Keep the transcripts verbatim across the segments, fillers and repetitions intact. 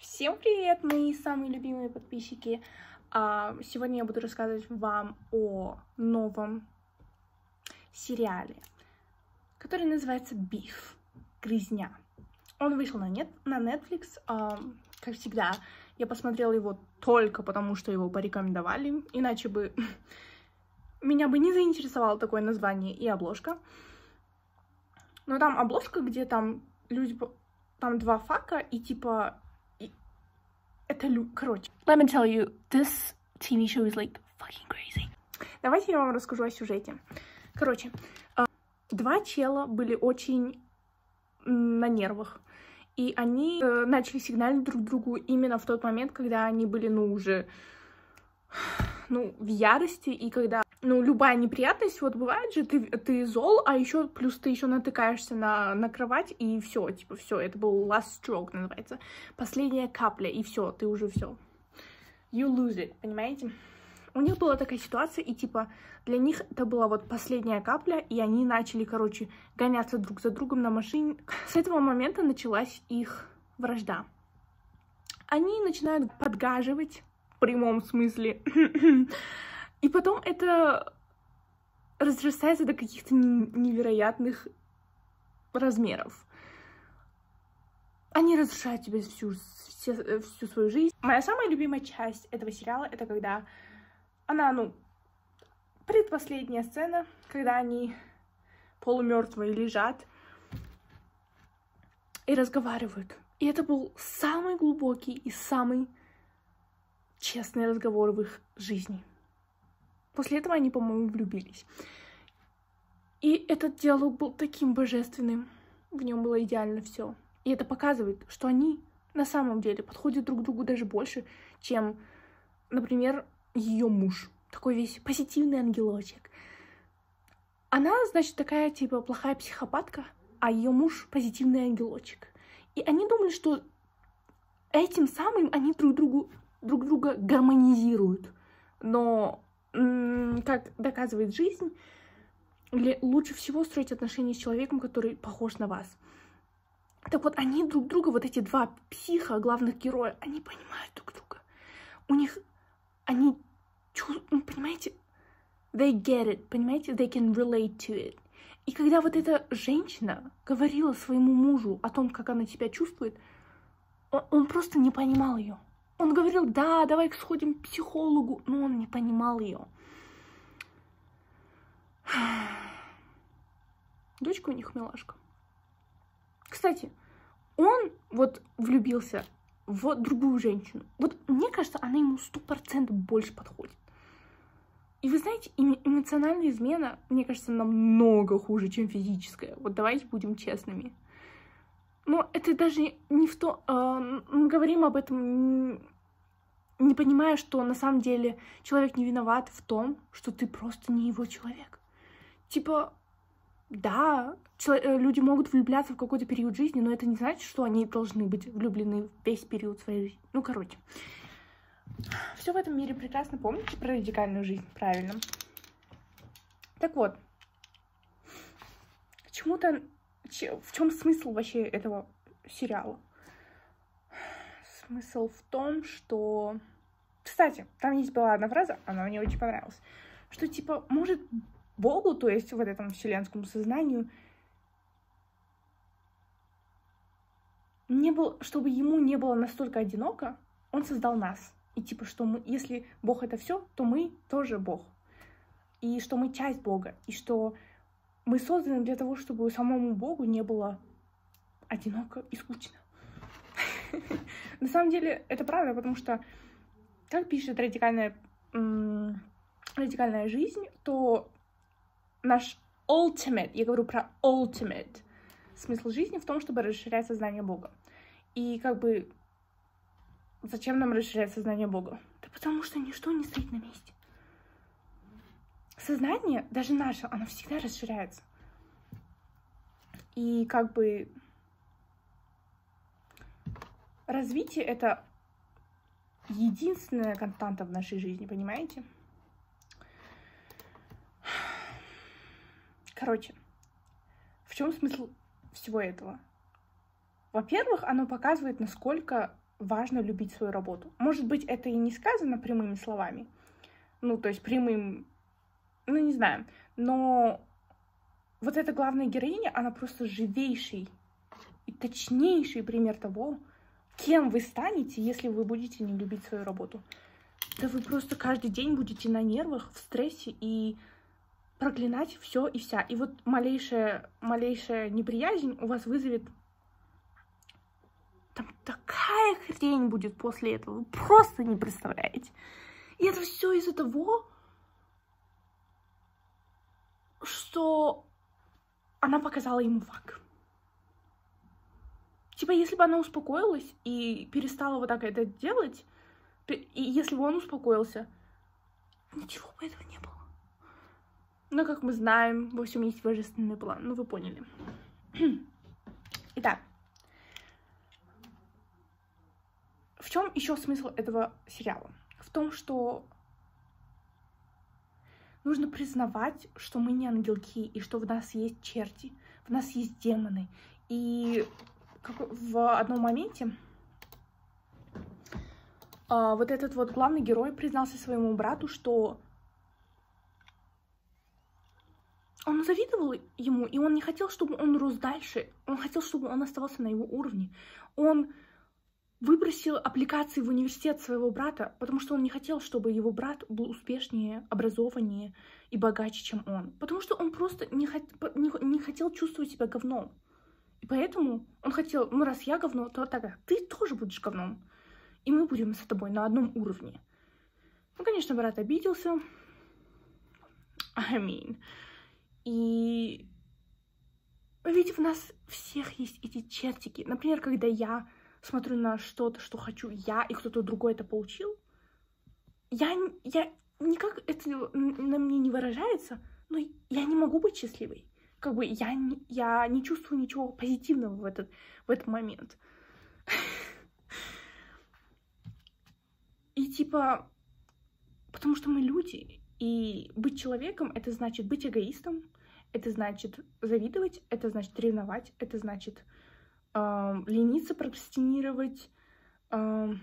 Всем привет, мои самые любимые подписчики! Сегодня я буду рассказывать вам о новом сериале, который называется Beef. Грызня. Он вышел на, нет, на Netflix. Как всегда, я посмотрела его только потому, что его порекомендовали, иначе бы меня бы не заинтересовало такое название и обложка. Но там обложка, где там люди, там два фака и типа это лю... Короче. Let me tell you, this ти ви show is like fucking crazy. Давайте я вам расскажу о сюжете. Короче, два чела были очень на нервах. И они э, начали сигналить друг другу именно в тот момент, когда они были, ну, уже, ну, в ярости. И когда, ну, любая неприятность, вот бывает же, ты, ты зол, а еще плюс ты еще натыкаешься на, на кровать, и все, типа, все, это был last stroke, называется. Последняя капля, и все, ты уже все. You lose it, понимаете? У них была такая ситуация, и, типа, для них это была вот последняя капля, и они начали, короче, гоняться друг за другом на машине. С этого момента началась их вражда. Они начинают подгаживать, в прямом смысле. И потом это разрастается до каких-то невероятных размеров. Они разрушают тебе всю, всю, всю свою жизнь. Моя самая любимая часть этого сериала — это когда она, ну, предпоследняя сцена, когда они полумертвые лежат и разговаривают. И это был самый глубокий и самый честный разговор в их жизни. После этого они, по-моему, влюбились. И этот диалог был таким божественным. В нем было идеально все. И это показывает, что они на самом деле подходят друг к другу даже больше, чем, например, ее муж. Такой весь позитивный ангелочек. Она, значит, такая, типа, плохая психопатка, а ее муж позитивный ангелочек. И они думали, что этим самым они друг другу, друг друга гармонизируют. Но как доказывает жизнь, лучше всего строить отношения с человеком, который похож на вас. Так вот, они друг друга, вот эти два психа, главных героя, они понимают друг друга. У них, они чувствуют, понимаете, they get it, понимаете, they can relate to it. И когда вот эта женщина говорила своему мужу о том, как она себя чувствует, он, он просто не понимал ее. Он говорил: да, давай сходим к психологу, но он не понимал ее. Дочка у них милашка. Кстати, он вот влюбился в другую женщину. Вот мне кажется, она ему сто процентов больше подходит. И вы знаете, эмоциональная измена, мне кажется, намного хуже, чем физическая. Вот давайте будем честными. Но это даже не в то... Э, мы говорим об этом, не понимая, что на самом деле человек не виноват в том, что ты просто не его человек. Типа, да, люди могут влюбляться в какой-то период жизни, но это не значит, что они должны быть влюблены весь период своей жизни. Ну, короче. Все в этом мире прекрасно. Помните про радикальную жизнь? Правильно. Так вот. Почему-то... В чем смысл вообще этого сериала? Смысл в том, что... Кстати, там есть была одна фраза, она мне очень понравилась, что, типа, может, Богу, то есть вот этому вселенскому сознанию, не было, чтобы ему не было настолько одиноко, он создал нас. И, типа, что мы, если Бог — это все, то мы тоже Бог. И что мы часть Бога. И что мы созданы для того, чтобы самому Богу не было одиноко и скучно. На самом деле, это правда, потому что, как пишет радикальная, радикальная жизнь, то наш ultimate, я говорю про ultimate, смысл жизни в том, чтобы расширять сознание Бога. И как бы зачем нам расширять сознание Бога? Да потому что ничто не стоит на месте. Сознание, даже наше, оно всегда расширяется. И как бы развитие — это единственная константа в нашей жизни, понимаете? Короче, в чем смысл всего этого? Во-первых, оно показывает, насколько важно любить свою работу. Может быть, это и не сказано прямыми словами, ну, то есть прямым, ну, не знаю, но вот эта главная героиня, она просто живейший и точнейший пример того, кем вы станете, если вы будете не любить свою работу. Да вы просто каждый день будете на нервах, в стрессе и проклинать все и вся. И вот малейшая, малейшая неприязнь у вас вызовет... Там такая хрень будет после этого, вы просто не представляете. И это все из-за того, что она показала ему факт. Типа, если бы она успокоилась и перестала вот так это делать, и если бы он успокоился, ничего бы этого не было. Но, как мы знаем, во всем есть божественный план. Ну, вы поняли. Итак, в чем еще смысл этого сериала? В том, что нужно признавать, что мы не ангелки, и что в нас есть черти, в нас есть демоны. И как в одном моменте а, вот этот вот главный герой признался своему брату, что он завидовал ему, и он не хотел, чтобы он рос дальше. Он хотел, чтобы он оставался на его уровне. Он выбросил аппликации в университет своего брата, потому что он не хотел, чтобы его брат был успешнее, образованнее и богаче, чем он. Потому что он просто не, хот... не... не хотел чувствовать себя говном. И поэтому он хотел, ну раз я говно, то тогда ты тоже будешь говном. И мы будем с тобой на одном уровне. Ну, конечно, брат обиделся. I mean... И ведь в нас всех есть эти чертики. Например, когда я смотрю на что-то, что хочу я, и кто-то другой это получил, я, я никак это на мне не выражается, но я не могу быть счастливой. Как бы я, я не чувствую ничего позитивного в этот, в этот момент. И типа, потому что мы люди. И быть человеком — это значит быть эгоистом, это значит завидовать, это значит ревновать, это значит э, лениться, прокрастинировать, э,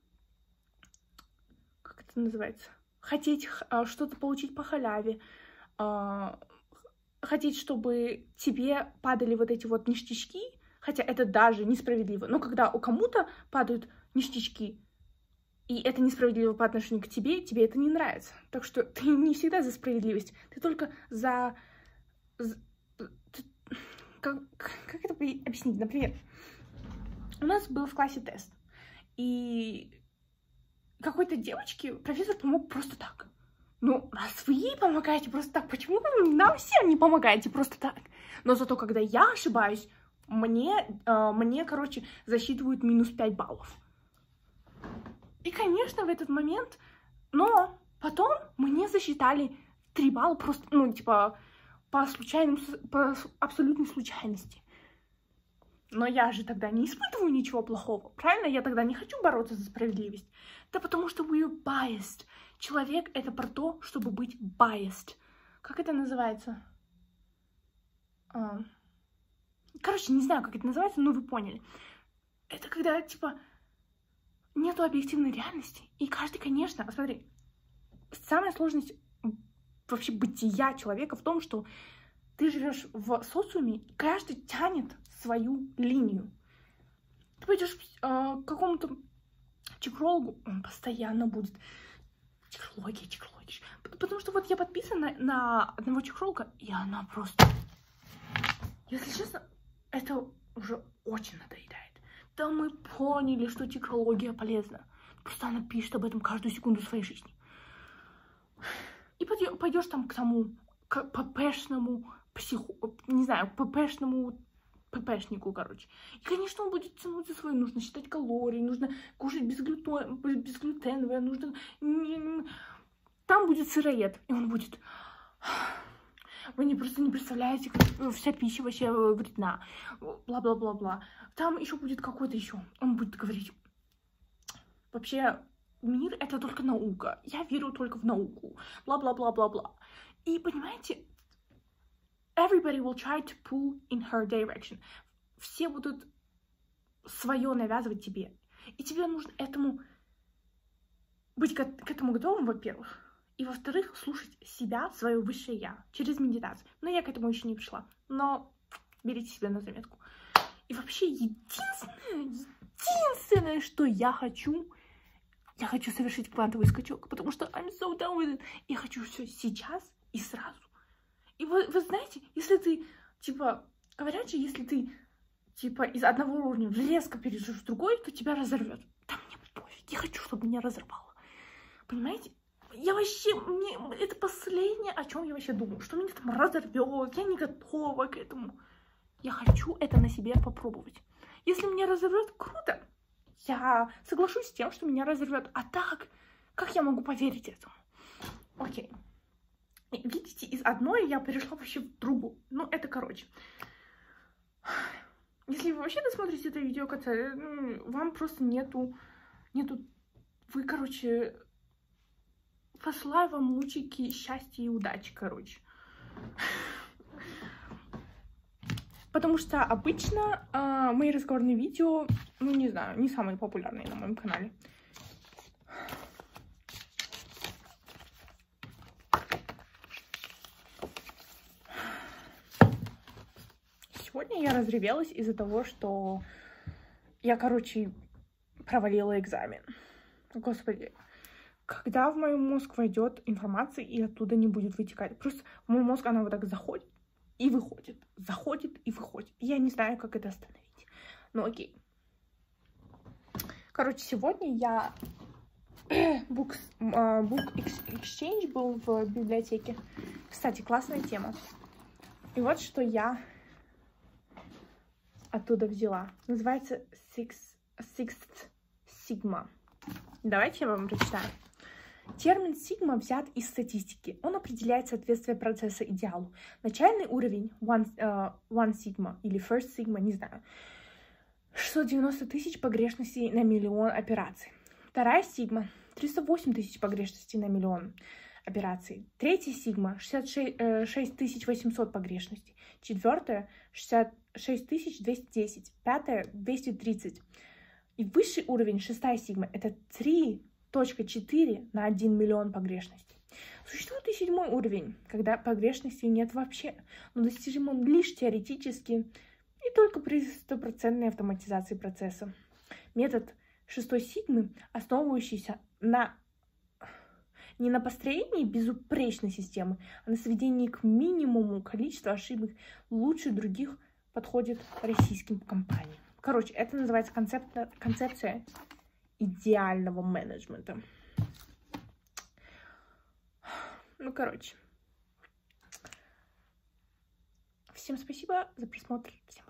как это называется, хотеть э, что-то получить по халяве, э, хотеть, чтобы тебе падали вот эти вот ништячки, хотя это даже несправедливо, но когда у кому-то падают ништячки, и это несправедливо по отношению к тебе, тебе это не нравится. Так что ты не всегда за справедливость, ты только за... за... Ты... Как... как это объяснить? Например, у нас был в классе тест, и какой-то девочке профессор помог просто так. Ну, раз вы ей помогаете просто так, почему вы нам всем не помогаете просто так? Но зато, когда я ошибаюсь, мне, э, мне короче, засчитывают минус пять баллов. И, конечно, в этот момент, но потом мне засчитали три балла просто, ну, типа, по случайным, по абсолютной случайности. Но я же тогда не испытываю ничего плохого, правильно? Я тогда не хочу бороться за справедливость. Да потому что we're biased. Человек — это про то, чтобы быть biased. Как это называется? А... Короче, не знаю, как это называется, но вы поняли. Это когда, типа... Нету объективной реальности. И каждый, конечно, смотри, самая сложность вообще бытия человека в том, что ты живешь в социуме, и каждый тянет свою линию. Ты пойдешь э, к какому-то психологу, он постоянно будет психология, психология. Потому что вот я подписана на одного психолога, и она просто, если честно, это уже очень надоедает. Да мы поняли, что психология полезна. Просто она пишет об этом каждую секунду своей жизни. И пойдешь там к тому, к ППшному психу... Не знаю, ППшному ППшнику, короче. И, конечно, он будет тянуть за свое. Нужно считать калории, нужно кушать безглютен... безглютеновое, нужно... Там будет сыроед, и он будет... Вы не просто не представляете, как вся пища вообще вредна. Бла-бла-бла-бла. Там еще будет какой-то еще. Он будет говорить, вообще, мир — это только наука. Я верю только в науку. Бла-бла-бла-бла-бла. И, понимаете, everybody will try to pull in her direction. Все будут свое навязывать тебе. И тебе нужно этому быть к, к этому готовым, во-первых. И, во-вторых, слушать себя, свое высшее я, через медитацию. Но я к этому еще не пришла. Но берите себе на заметку. И вообще, единственное, единственное, что я хочу, я хочу совершить квантовый скачок, потому что I'm so done with it. Я хочу все сейчас и сразу. И вы, вы знаете, если ты, типа, говорят же, если ты, типа, из одного уровня резко перейдешь в другой, то тебя разорвет. Да мне пофиг, я хочу, чтобы меня разорвало. Понимаете? Я вообще, мне, это последнее, о чем я вообще думаю, что меня там разорвет, я не готова к этому. Я хочу это на себе попробовать. Если меня разорвет, круто. Я соглашусь с тем, что меня разорвет. А так, как я могу поверить этому? Окей. Видите, из одной я перешла вообще в другую. Ну, это короче. Если вы вообще досмотрите это видео, ну, вам просто нету, нету, вы, короче, посылаю вам лучики счастья и удачи, короче. Потому что обычно э, мои разговорные видео, ну, не знаю, не самые популярные на моем канале. Сегодня я разревелась из-за того, что я, короче, провалила экзамен. Господи, когда в мой мозг войдет информация и оттуда не будет вытекать. Просто в мой мозг она вот так заходит и выходит, заходит и выходит. Я не знаю, как это остановить. Ну окей. Короче, сегодня я... Book, uh, Book Exchange был в библиотеке. Кстати, классная тема. И вот что я оттуда взяла. Называется Six, Sixth Sigma. Давайте я вам прочитаю. Термин сигма взят из статистики. Он определяет соответствие процесса идеалу. Начальный уровень one, uh, one sigma или first sigma, не знаю, шестьсот девяносто тысяч погрешностей на миллион операций. Вторая сигма триста восемь тысяч погрешностей на миллион операций. Третья сигма шестьдесят шесть тысяч восемьсот погрешностей. Четвертая шестьдесят шесть тысяч двести десять. Пятая двести тридцать. И высший уровень, шестая сигма, это три целых четыре десятых на один миллион погрешностей. Существует и седьмой уровень, когда погрешностей нет вообще, но достижим он лишь теоретически и только при стопроцентной автоматизации процесса. Метод шестой сигмы, основывающийся на не на построении безупречной системы, а на сведении к минимуму количества ошибок лучше других, подходит российским компаниям. Короче, это называется концепция, концепция идеального менеджмента. Ну, короче. Всем спасибо за просмотр. Всем пока.